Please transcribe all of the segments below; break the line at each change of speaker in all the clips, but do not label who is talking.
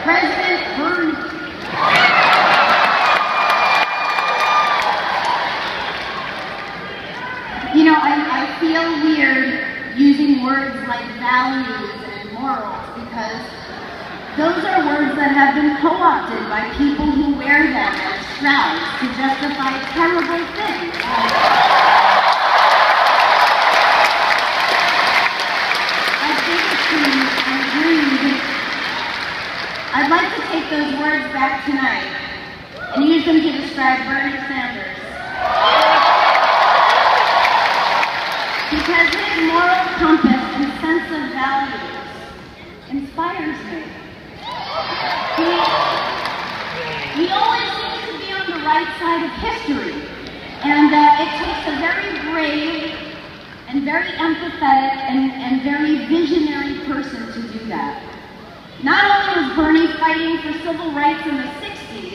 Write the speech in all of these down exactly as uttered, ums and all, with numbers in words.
President Bernie. You know, I, I feel weird using words like values and morals because those are words that have been co-opted by people who wear them as shrouds to justify terrible things. I bigotry and greed. I'd like to take those words back tonight and use them to describe Bernie Sanders. Because his moral compass and sense of values inspires me. He, he always seems to be on the right side of history. And uh, it takes a very brave and very empathetic and, and very visionary person to do that. Not only was Bernie fighting for civil rights in the sixties,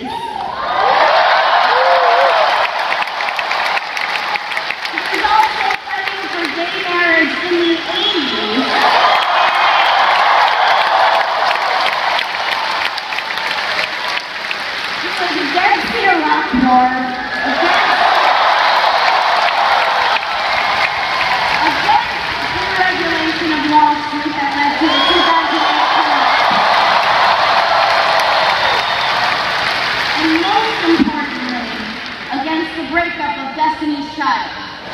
he was also fighting for gay marriage in the eighties. He was against the Iraq War, against, against deregulation of Wall Street that led to the two thousand eight collapse. And most importantly, against the breakup of Destiny's Child.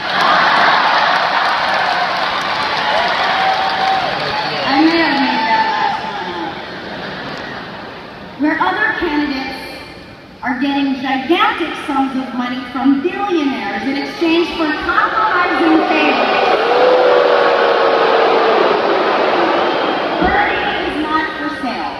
I may have made that last one up. Where other candidates are getting gigantic sums of money from billionaires in exchange for compromising favors, Bernie is not for sale.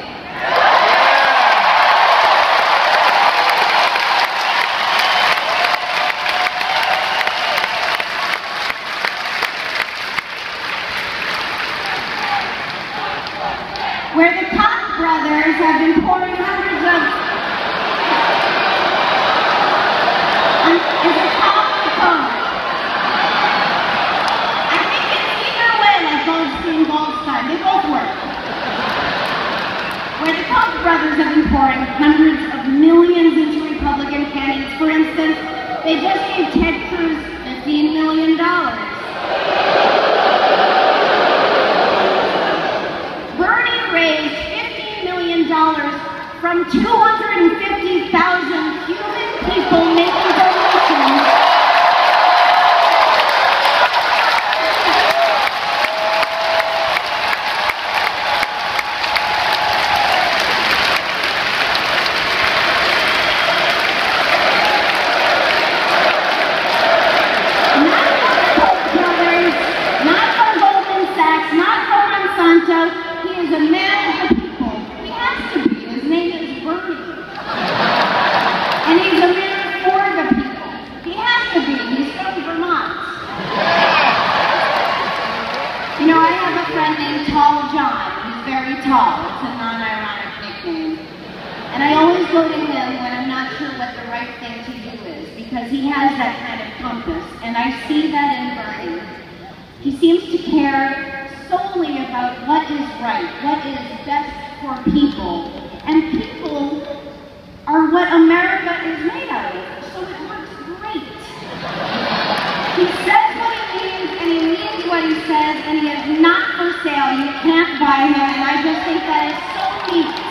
Where the Koch brothers have been pouring hundreds of... Um, is it Koch or Koch? I think it's either way, like Goldstein, Goldstein. They both work. Where the Koch brothers have been pouring hundreds of millions into Republican candidates. For instance, they just gave Ted Cruz fifteen million dollars. Raised fifteen million dollars from two hundred fifty thousand human people making donations. Not from the Koch brothers, not from Goldman Sachs, not from Monsanto. He is a man of the people. He has to be. His name is Bernie. And he's a man for the people. He has to be. He's from Vermont. You know, I have a friend named Tall John. He's very tall. It's a non-ironic nickname. And I always go to him when I'm not sure what the right thing to do is, because he has that kind of compass. And I see that in Bernie. He seems to care solely about what is right, what is best for people. And people are what America is made out of, so it works great. He says what he means, and he means what he says, and he is not for sale. You can't buy him, and I just think that is so neat.